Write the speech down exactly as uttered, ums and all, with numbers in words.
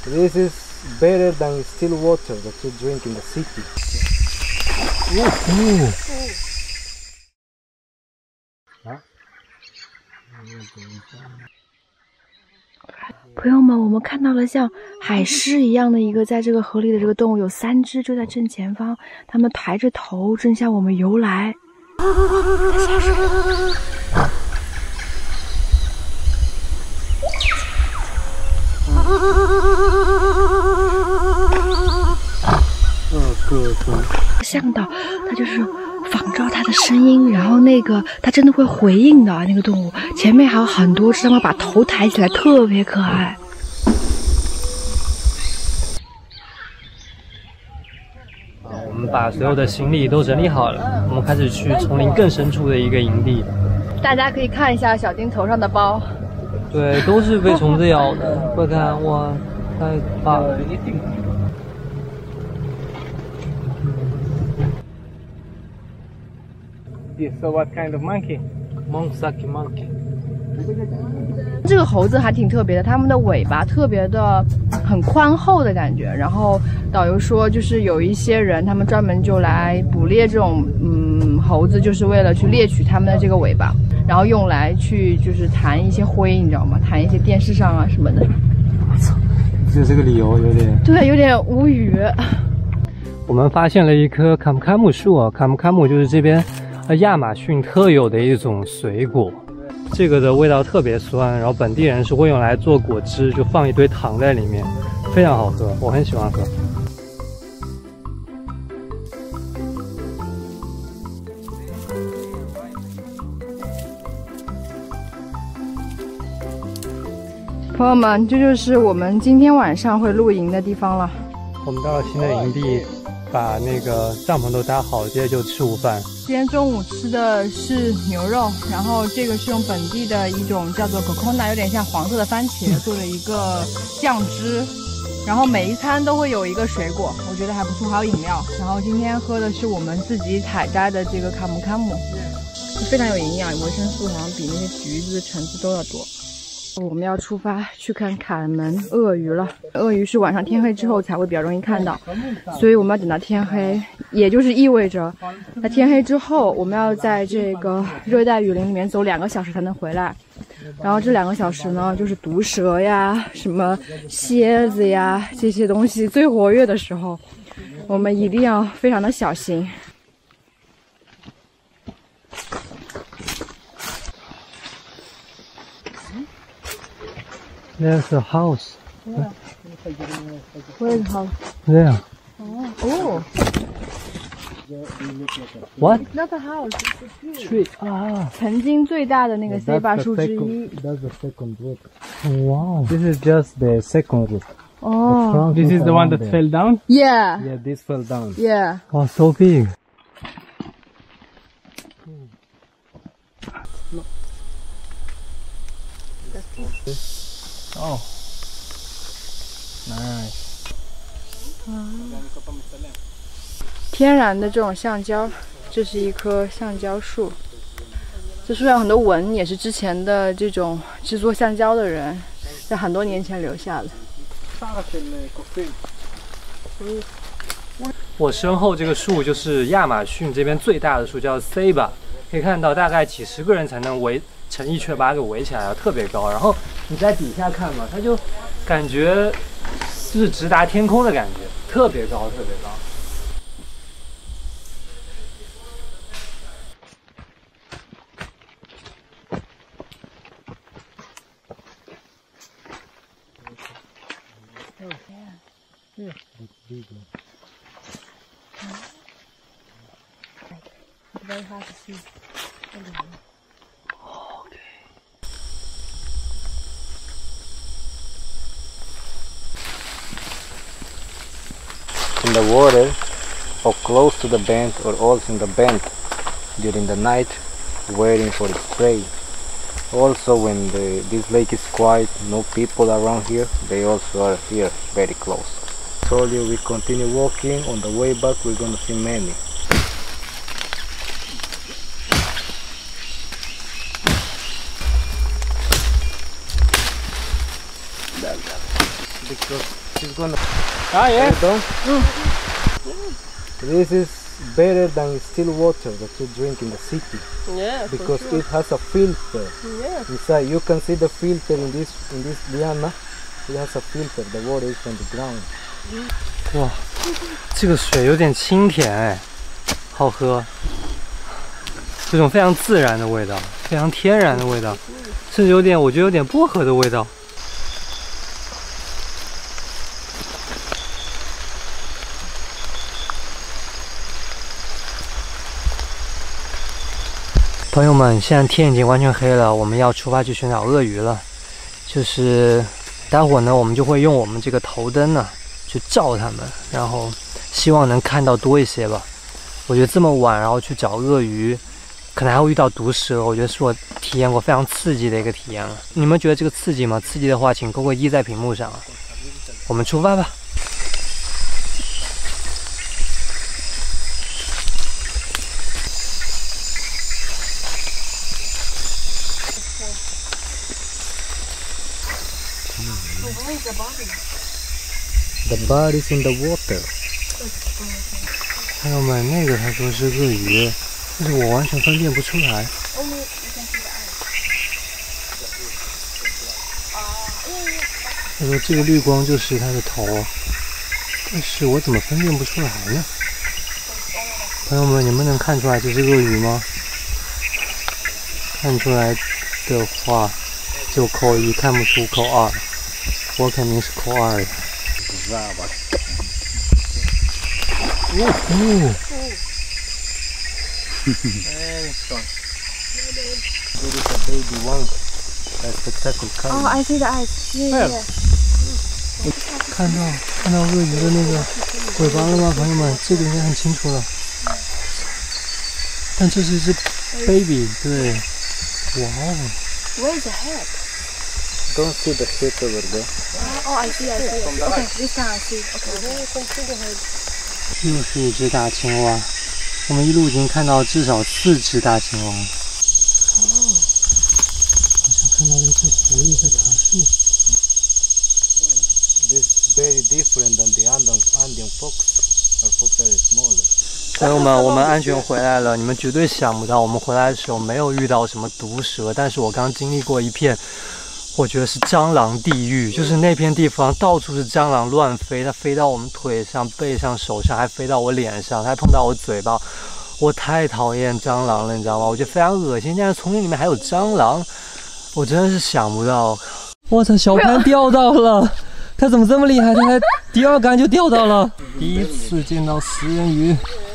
This is better than still water that you drink in the city. Ooh. 啊？ 朋友们，我们看到了像海狮一样的一个在这个河里的这个动物，有三只就在正前方，它们抬着头正向我们游来。在下水了。向导他就是仿照它的声音，然后那个它真的会回应的啊，那个动物前面还有很多只，它们把头抬起来，特别可爱。 我们把所有的行李都整理好了，我们开始去丛林更深处的一个营地。 大家可以看一下小丁头上的包， 对，都是被虫子咬的。快看，哇，太怕了！ Yes, so what kind of monkey? Mongsaki monkey。 这个猴子还挺特别的，它们的尾巴特别的很宽厚的感觉。然后导游说，就是有一些人他们专门就来捕猎这种嗯猴子，就是为了去猎取它们的这个尾巴，然后用来去就是弹一些灰，你知道吗？弹一些电视上啊什么的。 我操，就这个理由有点对，有点无语。 我们发现了一棵卡姆卡姆树啊，卡姆卡姆就是这边。 呃，亚马逊特有的一种水果，这个的味道特别酸，然后本地人是会用来做果汁，就放一堆糖在里面，非常好喝，我很喜欢喝。 朋友们，这就是我们今天晚上会露营的地方了。 我们到了新的营地，把那个帐篷都搭好，接着就吃午饭。 今天中午吃的是牛肉，然后这个是用本地的一种叫做 cocona， 有点像黄色的番茄做的一个酱汁，然后每一餐都会有一个水果，我觉得还不错，还有饮料。然后今天喝的是我们自己采摘的这个卡姆卡姆，非常有营养，维生素好像比那些橘子、橙子都要多。 我们要出发去看卡门鳄鱼了。鳄鱼是晚上天黑之后才会比较容易看到，所以我们要等到天黑，也就是意味着，在天黑之后，我们要在这个热带雨林里面走两个小时才能回来。然后这两个小时呢，就是毒蛇呀、什么蝎子呀这些东西最活跃的时候，我们一定要非常的小心。 There's a house. Yeah. Where's the house? There. Oh. Oh. What? It's not a house. It's a tree. 啊， 曾经最大的那个 C 巴树之一。 That's the second root. Wow. This is just the second root. Oh. This is the one that fell down. Yeah. Yeah, this fell down. Yeah. Wow, so big. Oh. Nice. 天然的这种橡胶，这是一棵橡胶树。这树上有很多纹，也是之前的这种制作橡胶的人在很多年前留下的。 我身后这个树就是亚马逊这边最大的树，叫 Ceiba， 可以看到大概几十个人才能围成一圈把它给围起来，特别高。然后你在底下看嘛，它就感觉是直达天空的感觉，特别高，特别高。 Yeah, it's big. It's very hard to see. Okay. In the water, or close to the bend, or also in the bend during the night, waiting for its prey. Also, when the, this lake is quiet, no people around here, they also are here very close. Told you we continue walking. On the way back, we're gonna see many. Because is gonna. Ah, yeah. Done? This is better than still water that you drink in the city. Yeah, Because for sure. it has a filter Yeah. inside. You can see the filter in this in this liana. It has a filter. The water is from the ground. 哇，这个水有点清甜哎，好喝，这种非常自然的味道，非常天然的味道，甚至有点，我觉得有点薄荷的味道。朋友们，现在天已经完全黑了，我们要出发去寻找鳄鱼了。就是待会儿呢，我们就会用我们这个头灯呢去照它们，然后希望能看到多一些吧。我觉得这么晚然后去找鳄鱼，可能还会遇到毒蛇，我觉得是我体验过非常刺激的一个体验了。你们觉得这个刺激吗？刺激的话，请勾个一在屏幕上。我们出发吧。 The bird is in the water. 朋友们，那个他说是鳄鱼，但是我完全分辨不出来。他说这个绿光就是它的头，但是我怎么分辨不出来呢？朋友们，你们能看出来这是鳄鱼吗？看出来的话就扣一，看不出扣二。我肯定是扣二的。哦哦。 There is a baby one. That's spectacle color. Oh, I see the eyes. Yeah, yeah. 看到看到鳄鱼的那个尾巴了吗，朋友们？这个应该很清楚了。但这是一只 baby， 对，哇哦！ Where is the head? Don't see the head over there. Oh, I see, I see. Okay, this time I see. Okay. 又是一只大青蛙，我们一路已经看到至少四只大青蛙。哦，好像看到了一只狐狸在爬树。 This is very different than the Andean Andean fox. Our fox are smaller. 朋友们，我们安全回来了。你们绝对想不到，我们回来的时候没有遇到什么毒蛇，但是我刚经历过一片，我觉得是蟑螂地狱。就是那片地方到处是蟑螂乱飞，它飞到我们腿上、背上、手上，还飞到我脸上，它还碰到我嘴巴。我太讨厌蟑螂了，你知道吗？我觉得非常恶心。但是丛林里面还有蟑螂，我真的是想不到。我操，小潘钓到了！他怎么这么厉害？他才第二竿就钓到了。第一次见到食人鱼。